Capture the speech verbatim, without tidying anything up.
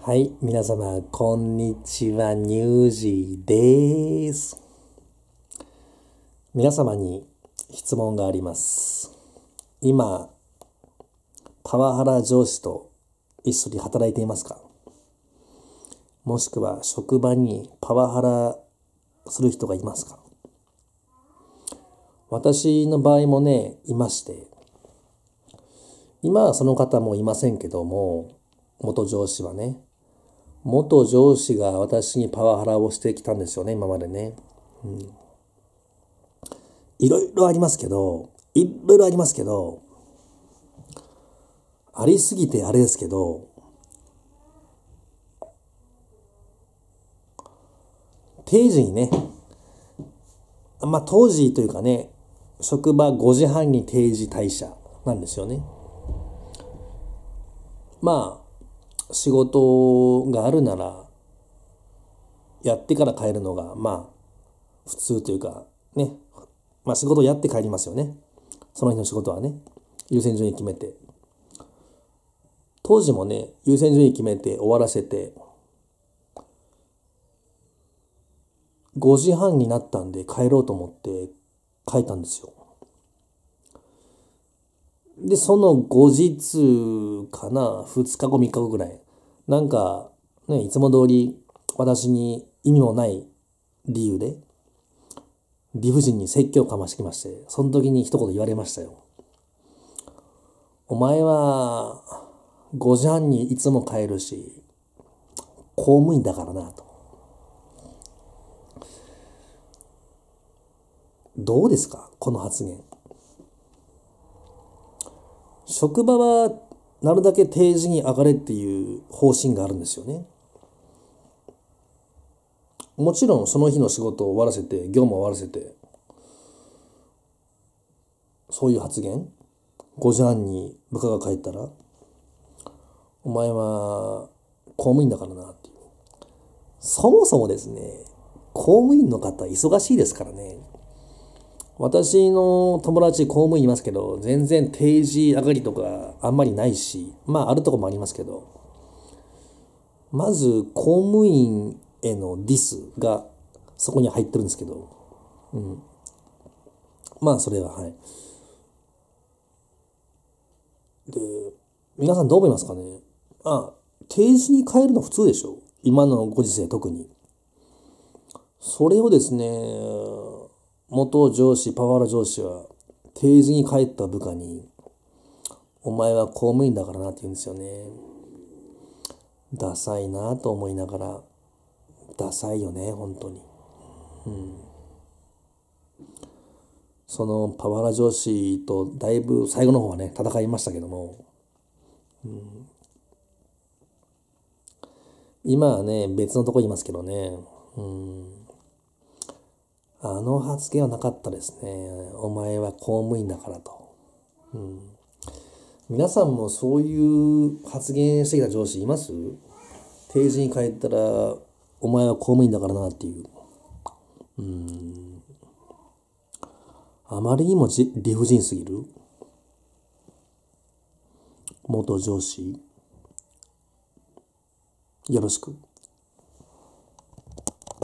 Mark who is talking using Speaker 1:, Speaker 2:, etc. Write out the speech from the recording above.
Speaker 1: はい、皆様、こんにちは、ニュージーです。皆様に質問があります。今、パワハラ上司と一緒に働いていますか？もしくは職場にパワハラする人がいますか？私の場合もね、いまして、今はその方もいませんけども、元上司はね、元上司が私にパワハラをしてきたんですよね、今までね。いろいろありますけど、いろいろありますけど、ありすぎてあれですけど、定時にね、まあ当時というかね、職場ごじはんに定時退社なんですよね。まあ、仕事があるなら、やってから帰るのが、まあ、普通というか、ね、まあ仕事をやって帰りますよね。その日の仕事はね、優先順位決めて。当時もね、優先順位決めて終わらせて、ごじはんになったんで帰ろうと思って帰ったんですよ。で、その後日かな、ふつかご、みっかごぐらい、なんか、ね、いつも通り私に意味もない理由で、理不尽に説教をかましてきまして、その時に一言言われましたよ。お前はごじはんにいつも帰るし、公務員だからなと。どうですかこの発言。職場はなるだけ定時に上がれっていう方針があるんですよね。もちろんその日の仕事を終わらせて、業務を終わらせて、そういう発言、ごじはんに部下が帰ったら、お前は公務員だからなっていう。そもそもですね、公務員の方忙しいですからね。私の友達公務員いますけど、全然定時上がりとかあんまりないし、まああるとこもありますけど、まず公務員へのディスがそこに入ってるんですけど、まあそれははい。で、皆さんどう思いますかね。あ、定時に帰るの普通でしょ。今のご時世特に。それをですね、元上司、パワハラ上司は定時に帰った部下に、お前は公務員だからなって言うんですよね。ダサいなと思いながら、ダサいよね、本当に。そのパワハラ上司とだいぶ最後の方はね、戦いましたけども、今はね、別のとこにいますけどね、うん、あの発言はなかったですね。お前は公務員だからと。皆さんもそういう発言してきた上司います？定時に帰ったら、お前は公務員だからなっていう。あまりにもじ理不尽すぎる元上司。よろしく。